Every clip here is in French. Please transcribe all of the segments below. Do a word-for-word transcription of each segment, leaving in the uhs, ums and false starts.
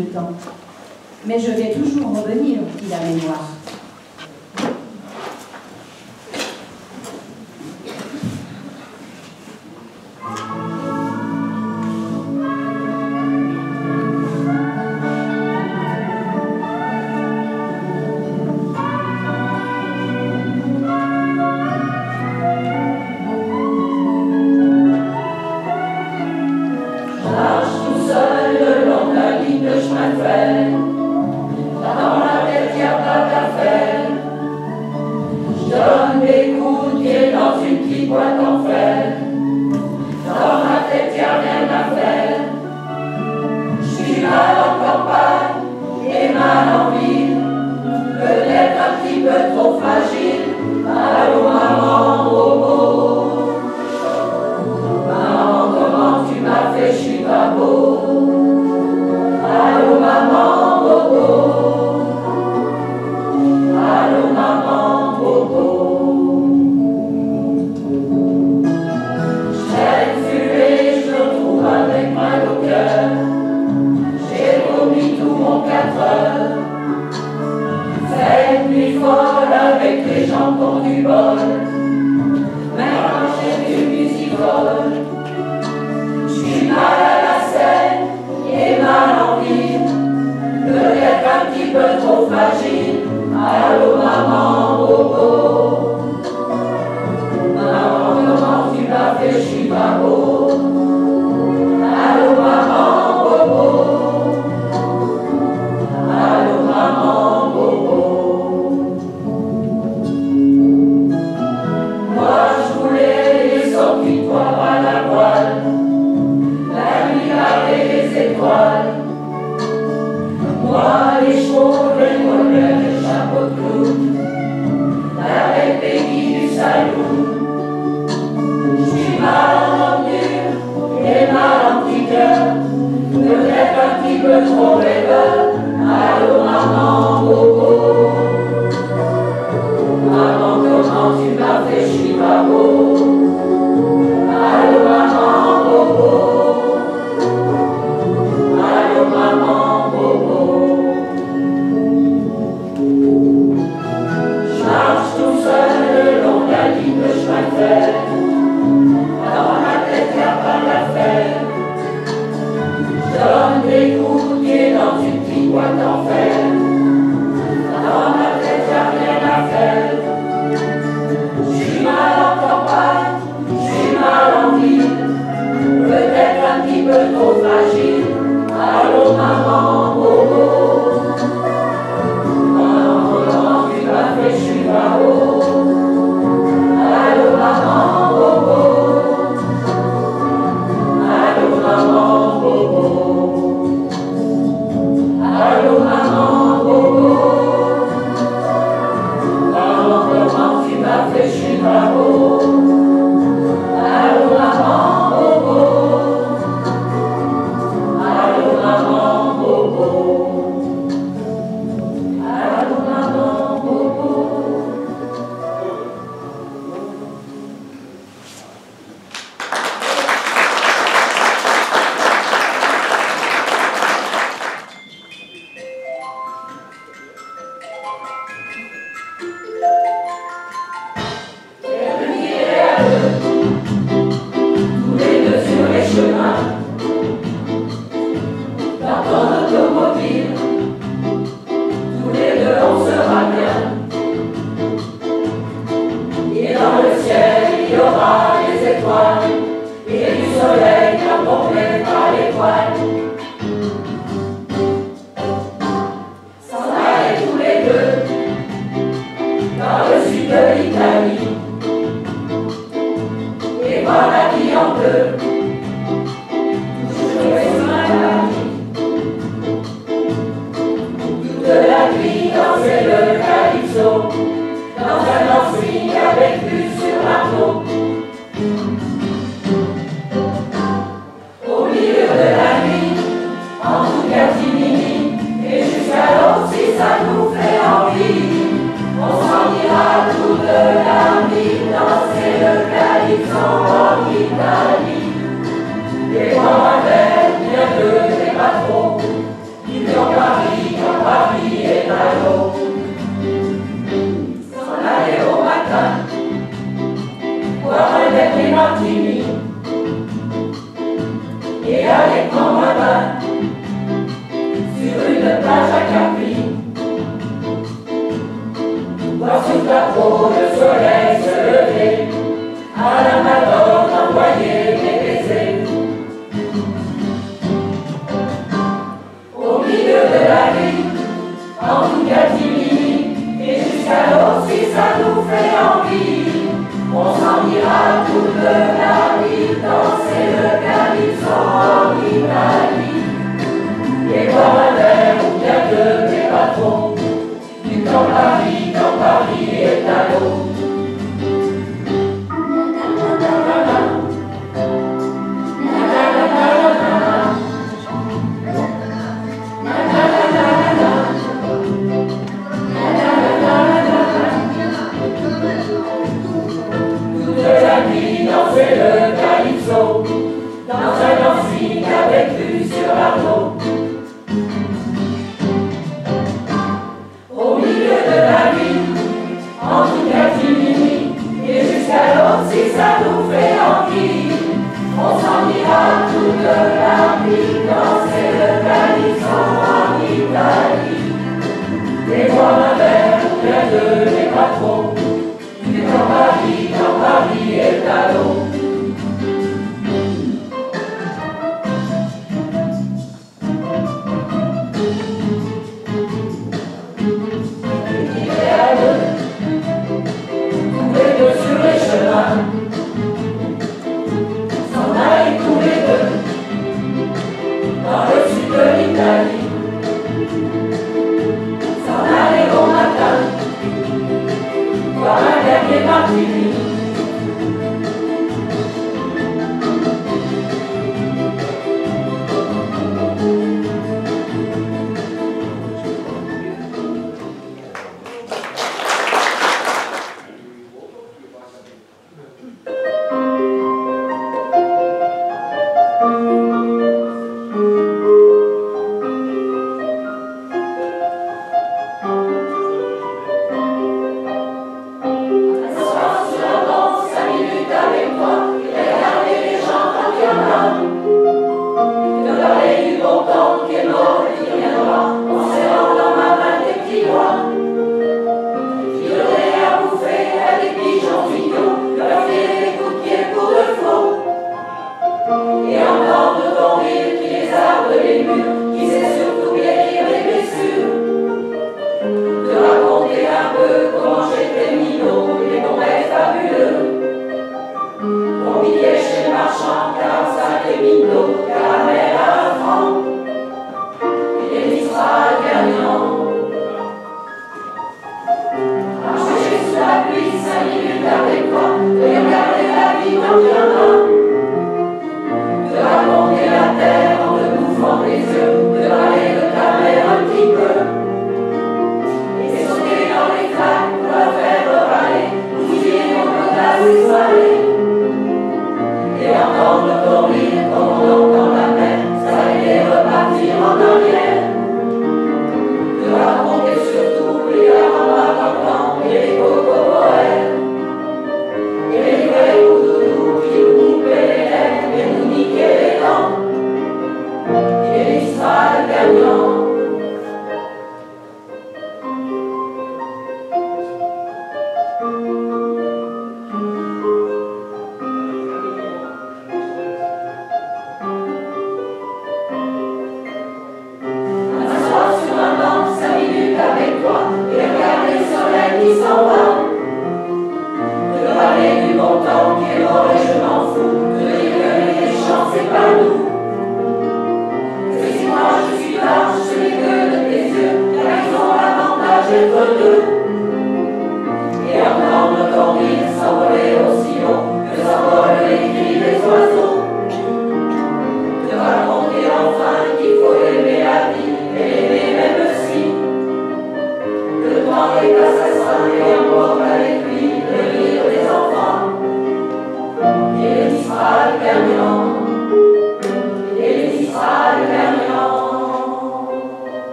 le temps. Mais je vais toujours revenir, dit la mémoire. Les grands-mères, bien que les patrons, ils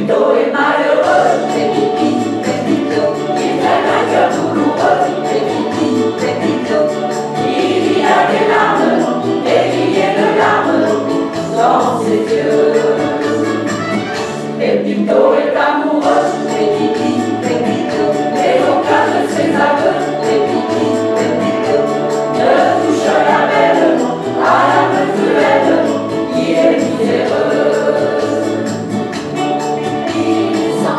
Pépito est malheureux, Pépiti, Pépito, il traîne un cœur douloureux, Pépiti, Pépito, il y a des larmes, des milliers de larmes dans ses yeux. Pépito est amoureux, Pépiti, Pépito, mais aucun de ses aveux, Pépiti, Pépito, ne touche la belle, à la mesurelle, il est miséreux. Il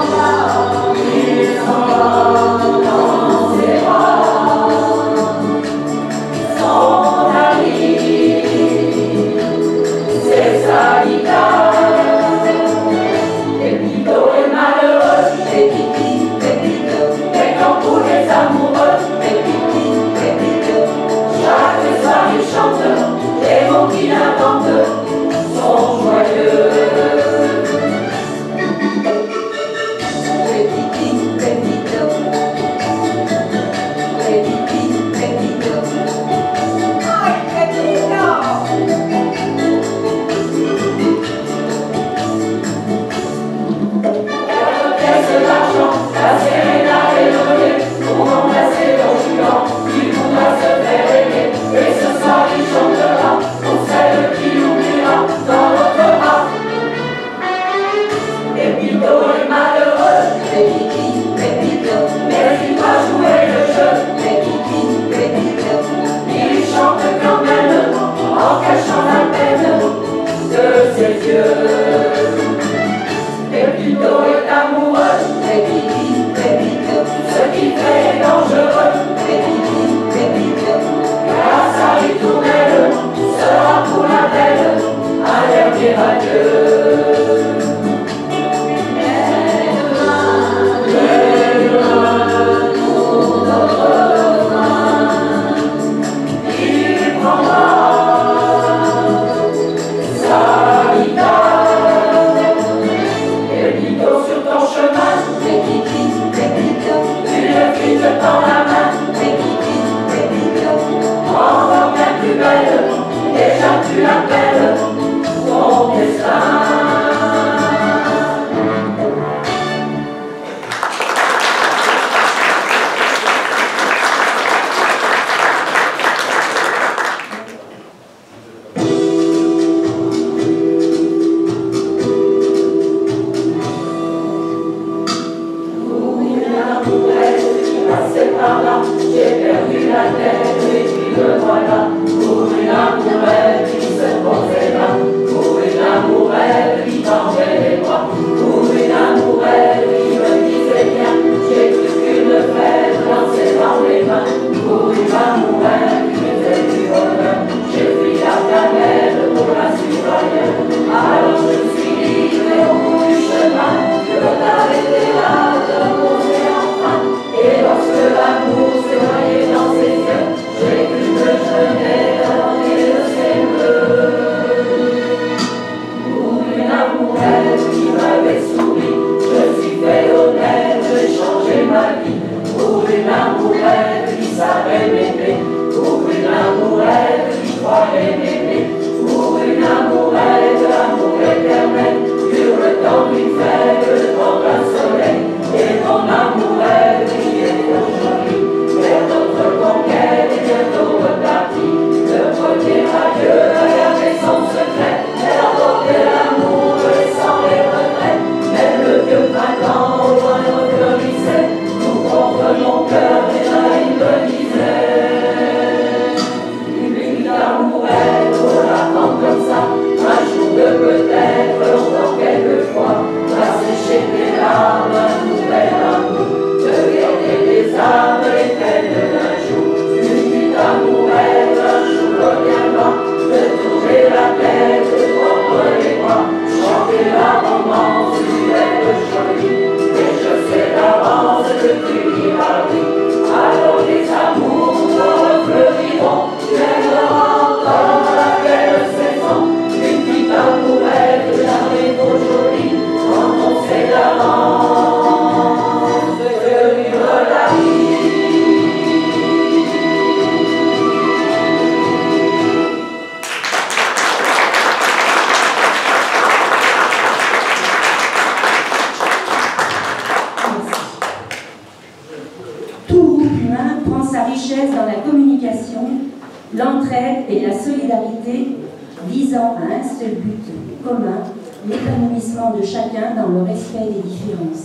richesse dans la communication, l'entraide et la solidarité visant à un seul but commun, l'épanouissement de chacun dans le respect des différences.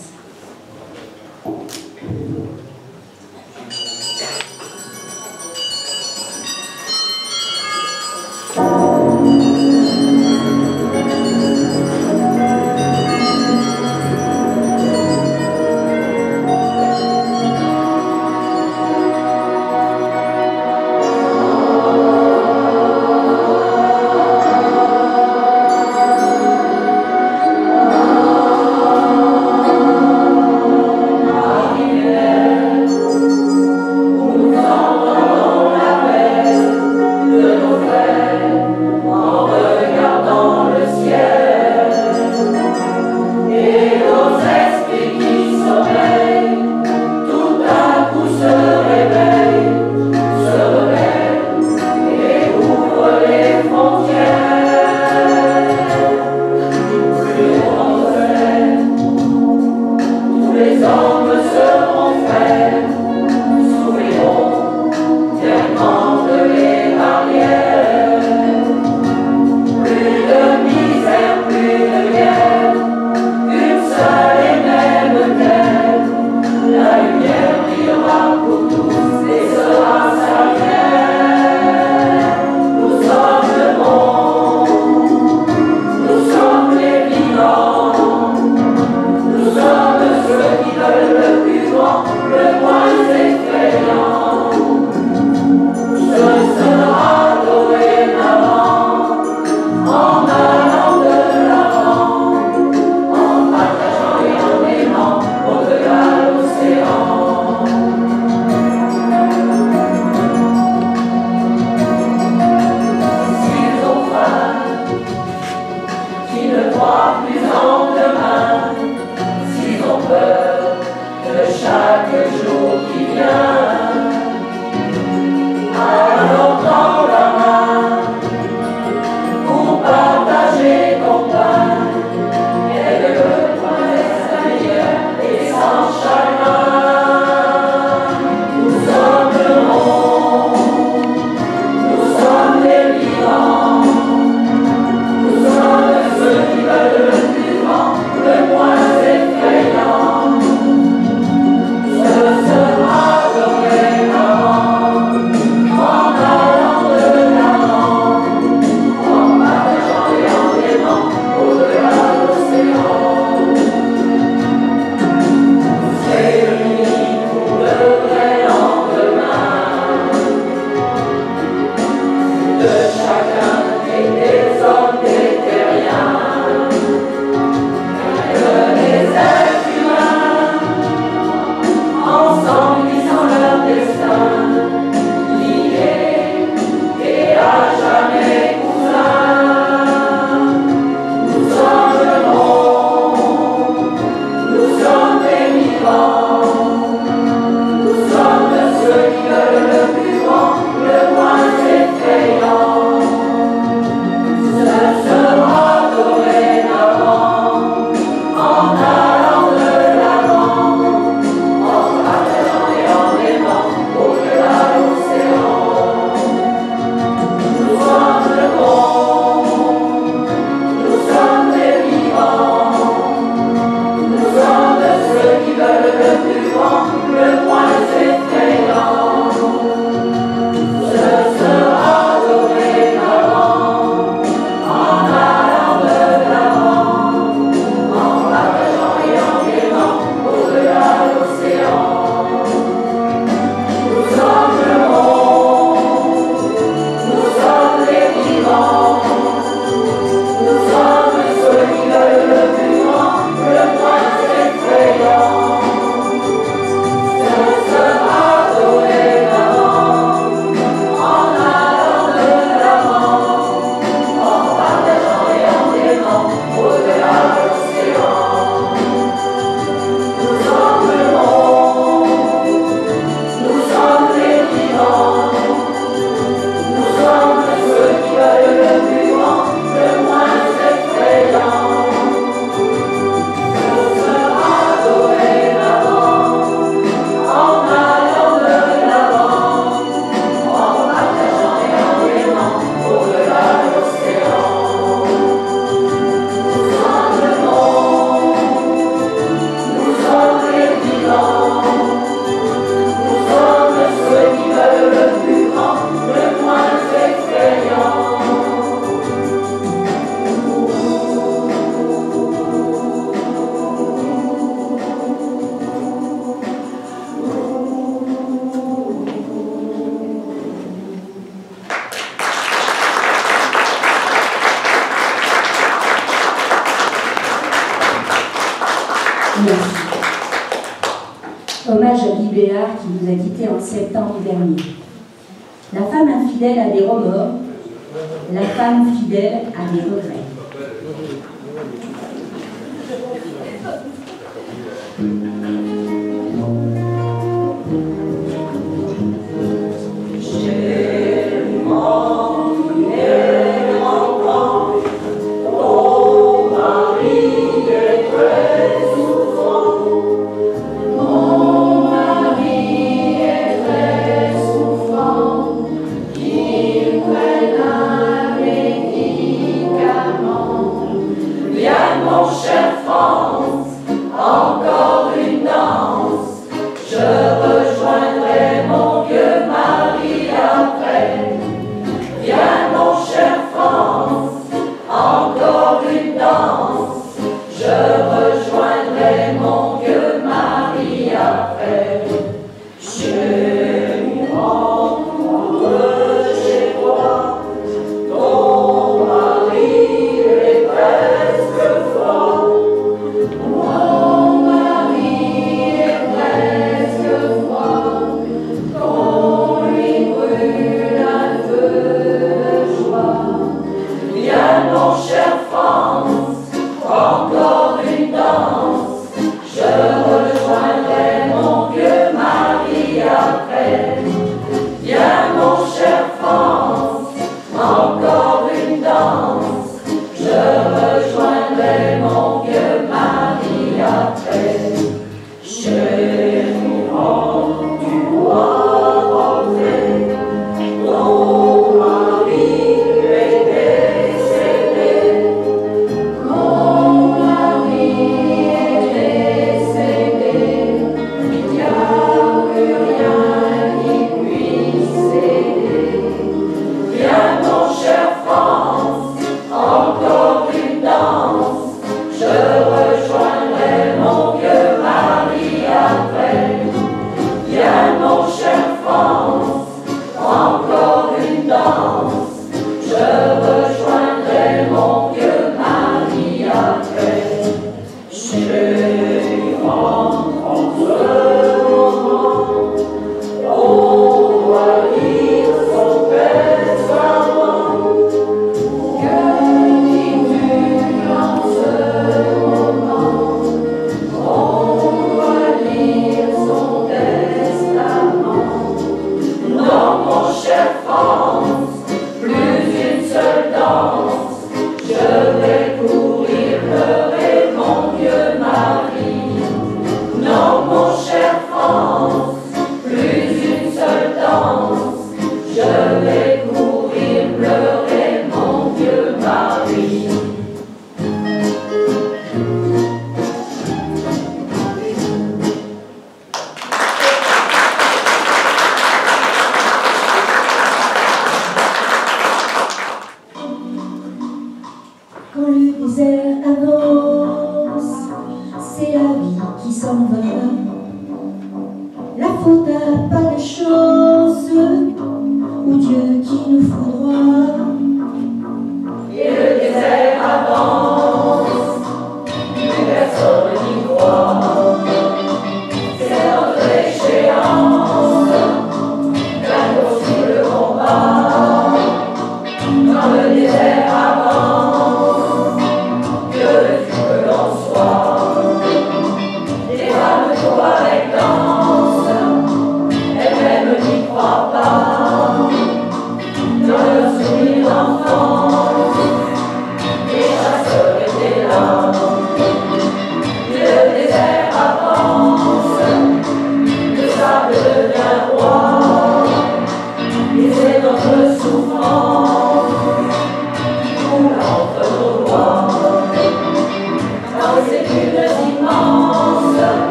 Thank you. Merci. Hommage à Guy Béard qui nous a quittés en septembre dernier. La femme infidèle a des remords, la femme fidèle a des regrets. Avec danse, elle-même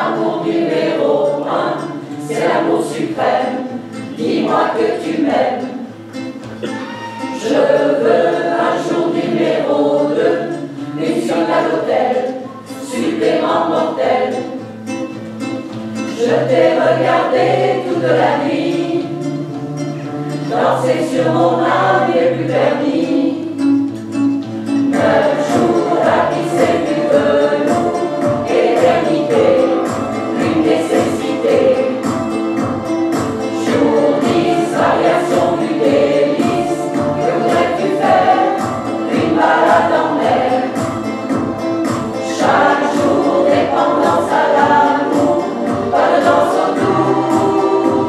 L'amour numéro un, c'est l'amour suprême. Dis-moi que tu m'aimes. Je veux un jour numéro deux, une sur à l'hôtel, supplément mortel. Je t'ai regardé toute la nuit, danser sur mon âme n'est plus permis. Neuf jours à pisser du velours, éternité, une nécessité. Jour dix, variation du délice, que voudrais-tu faire? Une balade en mer. Chaque jour, dépendance à l'amour, pas de danse autour.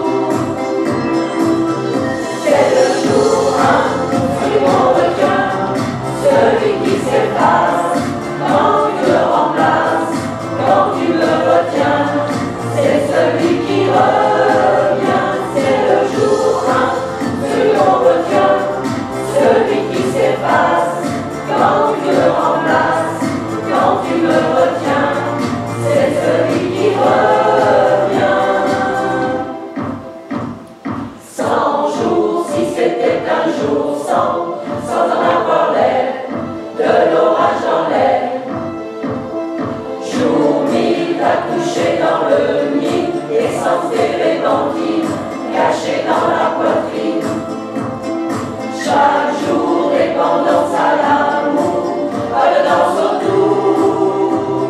C'est le jour un, celui qu'on retient, celui qui s'efface, quand tu le remplaces, quand tu me retiens, c'est celui qui revient. C'est le jour un, celui qu'on retient, celui qui s'efface, quand tu le remplaces, quand tu me retiens, c'est celui qui revient. Cent jours, si c'était un jour sans, sans en avoir l'air, de l'orage dans l'air. Jour mille à coucher dans le nid, essence térébenthine, cachée dans la poitrine. Chaque jour, dépendance à l'amour, pas de danse autour.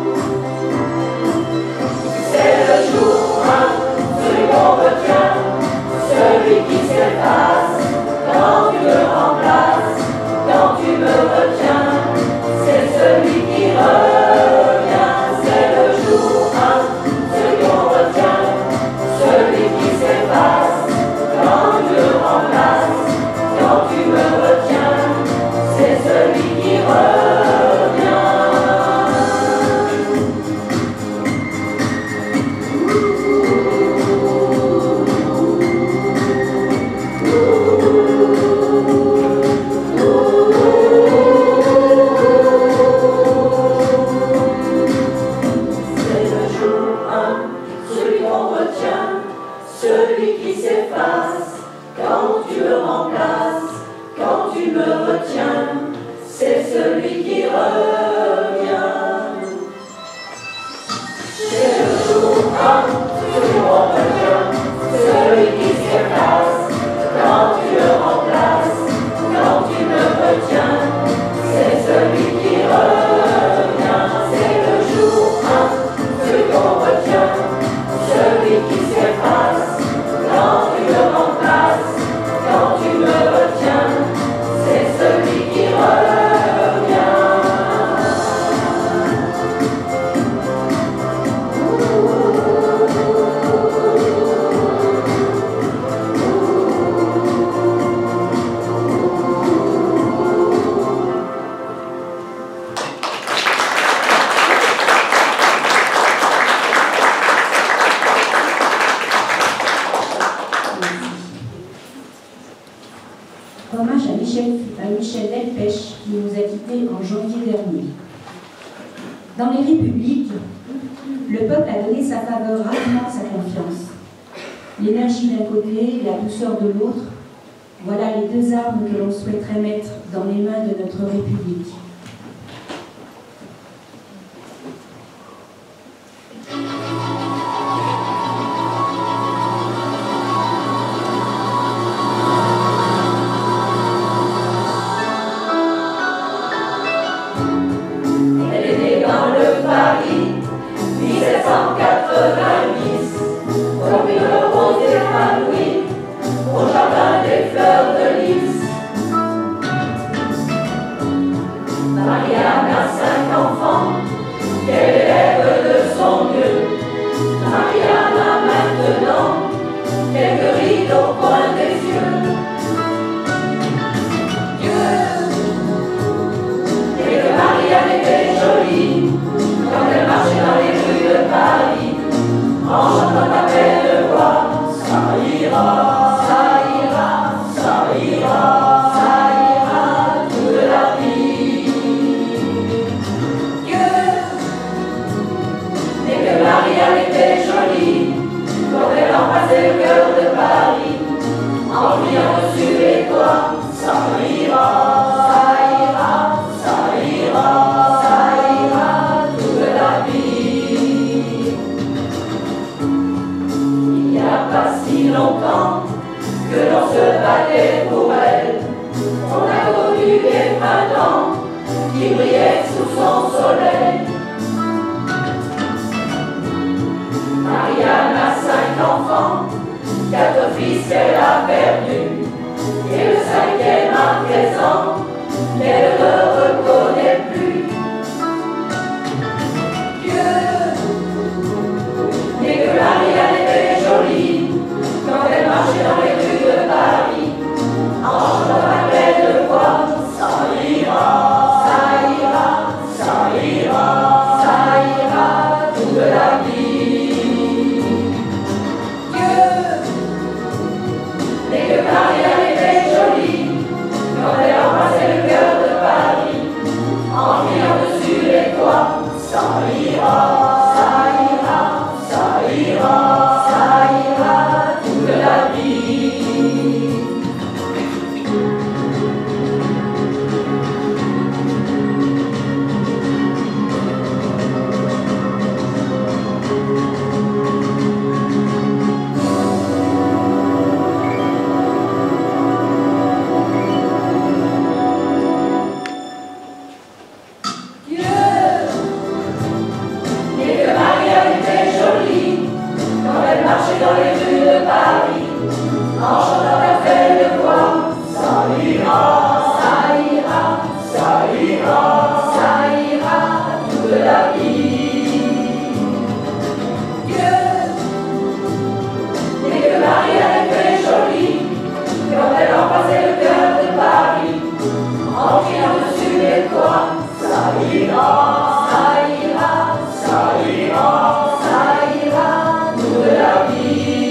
C'est le jour un, celui qu'on retient, celui qui s'efface, quand tu le remplaces, quand tu me retiens, c'est celui qui revient. C'est le jour un, celui qu'on retient, celui qui s'efface, quand tu le remplaces, quand tu me retiens, c'est celui qui revient. C'est le jour un, celui qu'on retient, celui qui s'efface, quand tu le remplaces, quand tu me retiens, c'est celui qui revient. C'est le jour un, celui qu'on retient, celui qui s'efface, quand tu le remplaces, quand tu me retiens, c'est celui qui revient. C'est le jour un, celui qu'on retient, celui qui s'efface, quand tu le remplaces, quand tu me retiens, c'est celui qui revient. Hommage à Michel, à Michel Delpech qui nous a quittés en janvier dernier. Dans les républiques, le peuple a donné sa faveur, rarement sa confiance. L'énergie d'un côté, la douceur de l'autre, voilà les deux armes que l'on souhaiterait mettre dans les mains de notre République. Elle est née dans le Paris mille sept cent quatre-vingt-dix, comme une rose épanouie au jardin des fleurs de lys. soleil. Marianne a cinq enfants, quatre fils qu'elle a perdus, et le cinquième à présent, qu'elle ne reconnaît plus. Dieu, dès que Marianne était jolie, quand elle marchait dans les rues de Paris, en chantant à pleine voix, ça ira, ça ira, ça ira, ça ira toute la vie. Dieu, dès que Marianne était jolie, quand elle embrassait le cœur de Paris, en criant dessus les toits, ça ira, ça ira, ça ira, ça ira toute la vie. Dans les rues de Paris, en chantant à pleine voix, ça ira, ça ira, ça ira, ça ira toute la vie. Dieu, dès que Marianne était jolie, quand elle embrassait le cœur de Paris, en criant dessus les toits, ça ira, ça ira, ça ira, ça ira toute la vie.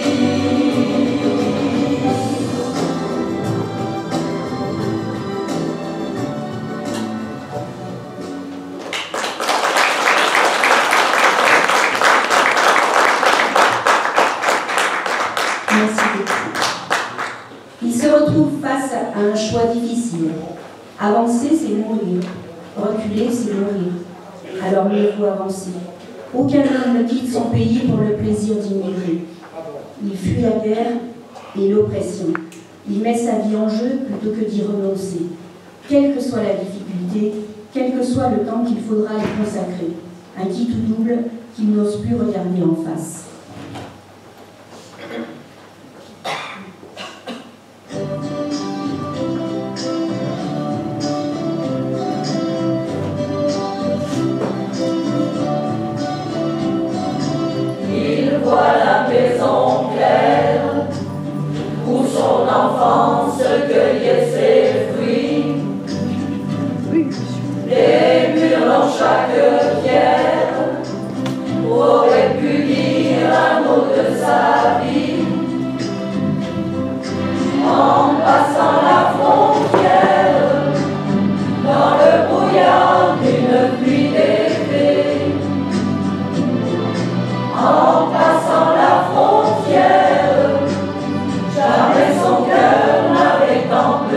Il se retrouve face à un choix difficile. Avancer, c'est mourir. Reculer, c'est mourir. Alors mieux vaut avancer. Aucun homme ne quitte son pays pour le plaisir d'immigrer. Il fuit la guerre et l'oppression. Il met sa vie en jeu plutôt que d'y renoncer. Quelle que soit la difficulté, quel que soit le temps qu'il faudra y consacrer. Un qui tout double qu'il n'ose plus regarder en face. La maison claire où son enfance cueillait ses fruits, les murs dans chaque pierre auraient pu dire un mot de sa vie. En passant la frontière dans le brouillard d'une pluie d'été, en passant la frontière, jamais son cœur n'avait tant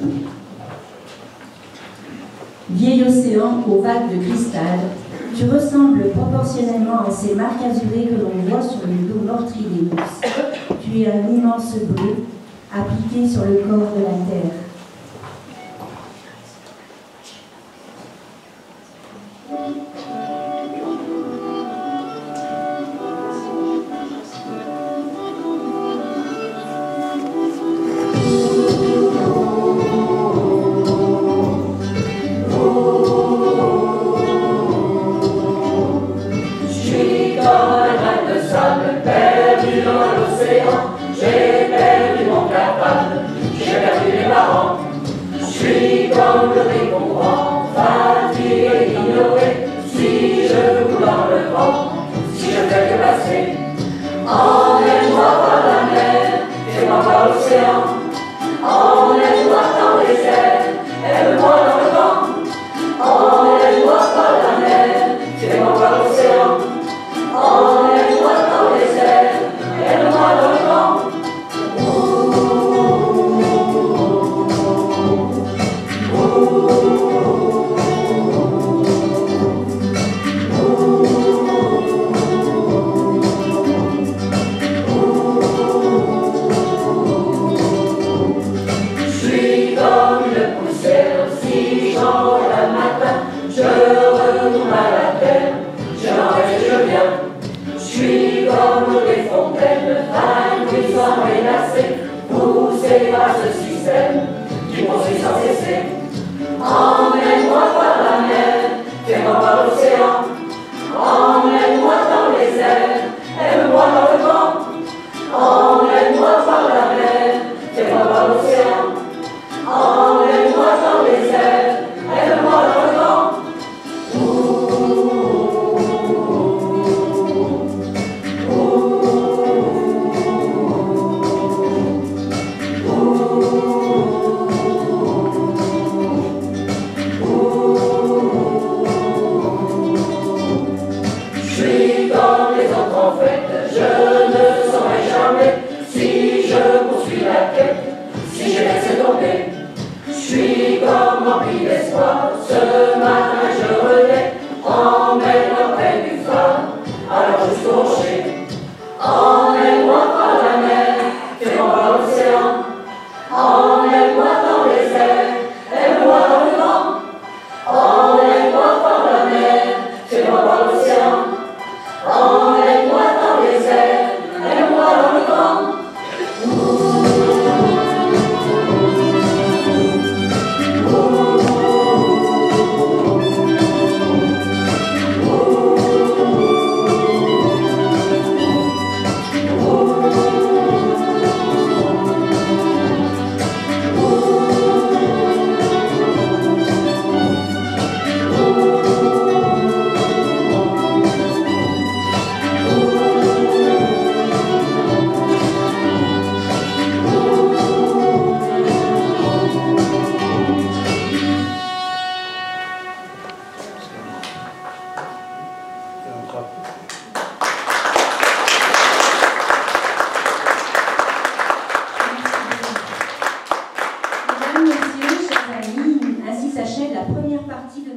Vieil océan aux vagues de cristal, tu ressembles proportionnellement à ces marques azurées que l'on voit sur le dos meurtri des mousses. Tu es un immense bleu appliqué sur le corps de la terre. Mesdames, Messieurs, chers amis, ainsi s'achève la première partie de